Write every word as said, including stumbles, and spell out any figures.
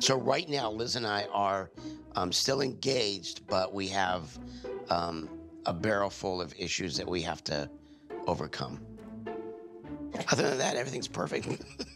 So right now, Liz and I are um, still engaged, but we have um, a barrel full of issues that we have to overcome. Other than that, everything's perfect.